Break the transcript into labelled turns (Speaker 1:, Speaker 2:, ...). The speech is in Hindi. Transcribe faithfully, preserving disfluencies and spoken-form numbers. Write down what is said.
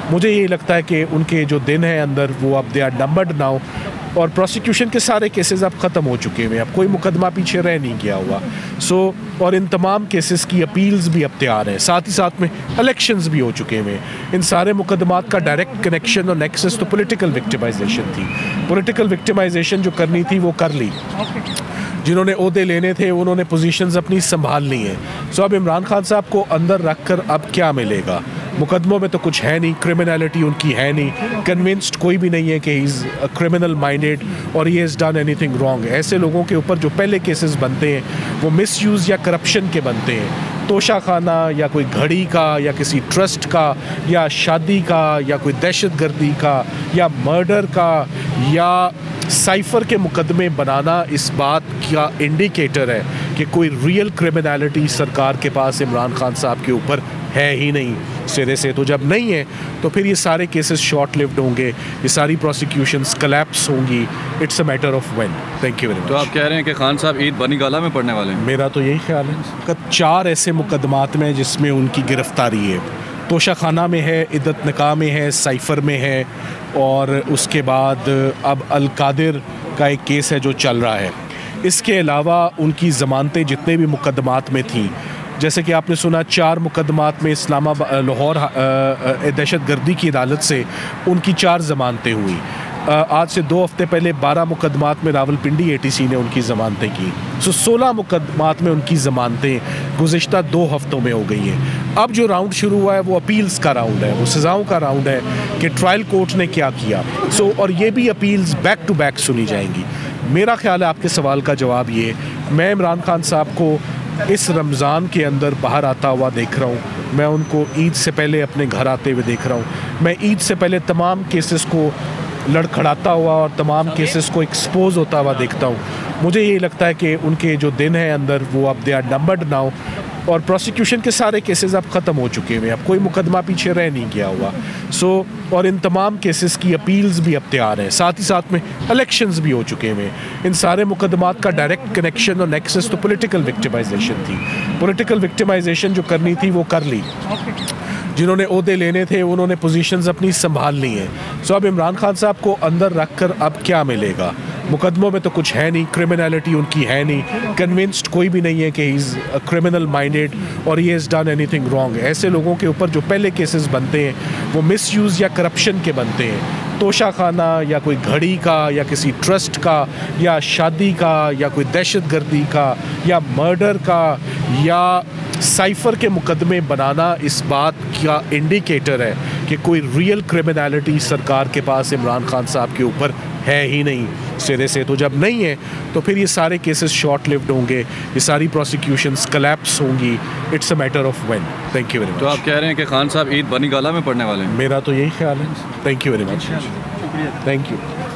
Speaker 1: मुझे ये लगता है कि उनके जो दिन हैं अंदर वो अब दे आर नंबर्ड नाउ, और प्रोसिक्यूशन के सारे केसेस अब ख़त्म हो चुके हुए हैं, अब कोई मुकदमा पीछे रह नहीं गया हुआ। सो so, और इन तमाम केसेस की अपील्स भी अब तैयार हैं, साथ ही साथ में इलेक्शंस भी हो चुके हुए हैं। इन सारे मुकदमात का डायरेक्ट कनेक्शन और नेक्सस तो पॉलिटिकल विक्टिमाइजेशन थी। पॉलिटिकल विक्टिमाइजेशन जो करनी थी वो कर ली, जिन्होंने ओहदे लेने थे उन्होंने पोजीशंस अपनी संभाल ली हैं। सो अब इमरान खान साहब को अंदर रख कर अब क्या मिलेगा? मुकदमों में तो कुछ है नहीं, क्रिमिनलिटी उनकी है नहीं, कन्विंस्ड कोई भी नहीं है कि ही इज़ क्रिमिनल माइंडेड और he has done anything wrong. ऐसे लोगों के ऊपर जो पहले केसेस बनते हैं वो मिसयूज़ या करप्शन के बनते हैं, तोशा खाना या कोई घड़ी का या किसी ट्रस्ट का या शादी का या कोई दहशत गर्दी का या मर्डर का या साइफ़र के मुकदमे बनाना इस बात का इंडिकेटर है कि कोई रियल क्रिमिनलिटी सरकार के पास इमरान खान साहब के ऊपर है ही नहीं सिरे से। तो जब नहीं है तो फिर ये सारे केसेस शॉर्ट लिव्ड होंगे, ये सारी प्रोसिक्यूशंस कोलैप्स होंगी। It's a matter of when. Thank you very much.
Speaker 2: तो आप कह रहे हैं कि खान साहब ईद बनी गाला में पढ़ने वाले हैं?
Speaker 1: मेरा तो यही ख्याल है। चार ऐसे मुकदमात में जिसमें उनकी गिरफ्तारी है, तोशा खाना में है, इद्दत निकाह में है, साइफ़र में है, और उसके बाद अब अल कादिर का एक केस है जो चल रहा है। इसके अलावा उनकी ज़मानतें जितने भी मुकदमात में थी, जैसे कि आपने सुना चार मुकदमात में इस्लामाबाद लाहौर दहशत गर्दी की अदालत से उनकी चार ज़मानतें हुई। आज से दो हफ्ते पहले बारह मुकदमात में रावलपिंडी एटीसी ने उनकी ज़मानतें की। सो सोलह मुकदमात में उनकी ज़मानतें गुज़िश्ता दो हफ्तों में हो गई हैं। अब जो राउंड शुरू हुआ है वो अपील्स का राउंड है, वो सज़ाओं का राउंड है कि ट्रायल कोर्ट ने क्या किया। सो और ये भी अपील्स बैक टू बैक सुनी जाएंगी। मेरा ख्याल है आपके सवाल का जवाब ये, मैं इमरान खान साहब को इस रमज़ान के अंदर बाहर आता हुआ देख रहा हूँ, मैं उनको ईद से पहले अपने घर आते हुए देख रहा हूँ, मैं ईद से पहले तमाम केसेस को लड़खड़ाता हुआ और तमाम केसेस को एक्सपोज होता हुआ देखता हूँ। मुझे ये लगता है कि उनके जो दिन हैं अंदर वो अब दे आर नंबर्ड नाउ, और प्रोसिक्यूशन के सारे केसेस अब ख़त्म हो चुके हुए हैं, अब कोई मुकदमा पीछे रह नहीं गया हुआ। सो so, और इन तमाम केसेस की अपील्स भी अब तैयार हैं, साथ ही साथ में इलेक्शंस भी हो चुके हुए हैं। इन सारे मुकदमात का डायरेक्ट कनेक्शन और नेक्सस तो पॉलिटिकल विक्टिमाइजेशन थी। पॉलिटिकल विक्टिमाइजेशन जो करनी थी वो कर ली, जिन्होंने ओहदे लेने थे उन्होंने पोजीशंस अपनी संभाल ली हैं। सो अब इमरान खान साहब को अंदर रख कर अब क्या मिलेगा? मुकदमों में तो कुछ है नहीं, क्रिमिनलिटी उनकी है नहीं, कन्विंस्ड कोई भी नहीं है कि ही इज़ क्रिमिनल माइंडेड और he has done anything wrong. ऐसे लोगों के ऊपर जो पहले केसेस बनते हैं वो मिसयूज़ या करप्शन के बनते हैं, तोशा खाना या कोई घड़ी का या किसी ट्रस्ट का या शादी का या कोई दहशत गर्दी का या मर्डर का या साइफ़र के मुकदमे बनाना इस बात का इंडिकेटर है कि कोई रियल क्रिमिनलिटी सरकार के पास इमरान खान साहब के ऊपर है ही नहीं सिरे से। तो जब नहीं है तो फिर ये सारे केसेस शॉर्ट लिव्ड होंगे, ये सारी प्रोसिक्यूशंस कोलैप्स होंगी। It's a matter of when. Thank you very much.
Speaker 2: तो आप कह रहे हैं कि खान साहब ईद बनी गाला में पढ़ने वाले हैं?
Speaker 1: मेरा तो यही ख्याल है। Thank you very much. Thank you.